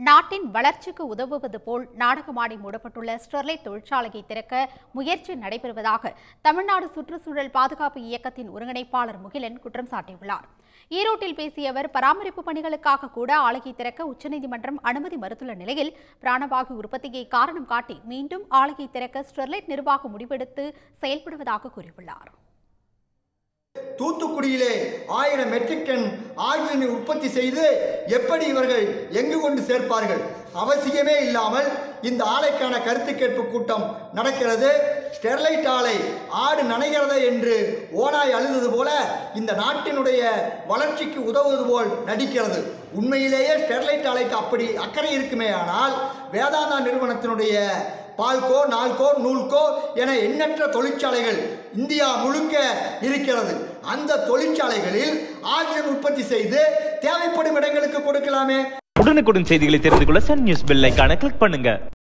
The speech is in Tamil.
நாட்டின் வளர்ச்சிக்கு உதவுவது போல் நாடகமாடி மூடப்பட்டுள்ள ஸ்டெர்லைட் தொழிற்சாலையை திறக்க முயற்சி நடைபெறுவதாக தமிழ்நாடு சுற்றுச்சூழல் பாதுகாப்பு இயக்கத்தின் ஒருங்கிணைப்பாளர் முகிலன் குற்றம் சாட்டியுள்ளார். ஈரோட்டில் பேசிய அவர், பராமரிப்பு பணிகளுக்காக கூட ஆலையை திறக்க உச்சநீதிமன்றம் அனுமதி மறுத்துள்ள நிலையில் பிராணவாயு உற்பத்தியை காரணம் காட்டி மீண்டும் ஆலையை திறக்க ஸ்டெர்லைட் நிர்வாகம் முடிவெடுத்து செயல்படுவதாக கூறியுள்ளார். தூத்துக்குடியிலே 1000 மெட்ரிக் டன் ஆக்சிஜனை உற்பத்தி செய்து எப்படி இவர்கள் எங்கு கொண்டு சேர்ப்பார்கள்? அவசியமே இல்லாமல் இந்த ஆலைக்கான கருத்து கேட்பு கூட்டம் நடக்கிறது. ஸ்டெர்லைட் ஆலை ஆடு நனைகிறதா என்று ஓனாய் அழுதது போல இந்த நாட்டினுடைய வளர்ச்சிக்கு உதவுவது போல் நடிக்கிறது. உண்மையிலேயே ஸ்டெர்லைட் ஆலைக்கு அப்படி அக்கறை இருக்குமே ஆனால் வேதாந்தா நிறுவனத்தினுடைய பால்கோ, நால்கோ, நூல்கோ என எண்ணற்ற தொழிற்சாலைகள் இந்தியா முழுக்க இருக்கிறது. அந்த தொழிற்சாலைகளில் ஆக்சிஜன் உற்பத்தி செய்து தேவைப்படும் இடங்களுக்கு கொடுக்கலாமே. உடனுக்குடன் செய்திகளை தெரிந்து கொள்ள சன் நியூஸ் பெல் ஐகானை கிளிக் பண்ணுங்க.